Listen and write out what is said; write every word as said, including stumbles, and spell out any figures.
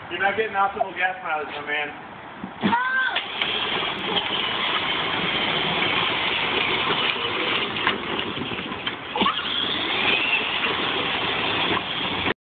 You're not getting optimal gas mileage, my man.